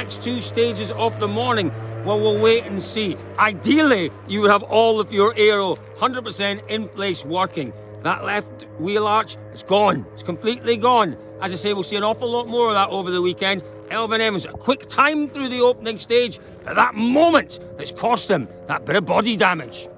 next two stages of the morning? Well, we'll wait and see. Ideally, you would have all of your aero 100% in place working. That left wheel arch is gone. It's completely gone. As I say, we'll see an awful lot more of that over the weekend. Elfyn Evans, a quick time through the opening stage, but that moment that's cost him that bit of body damage.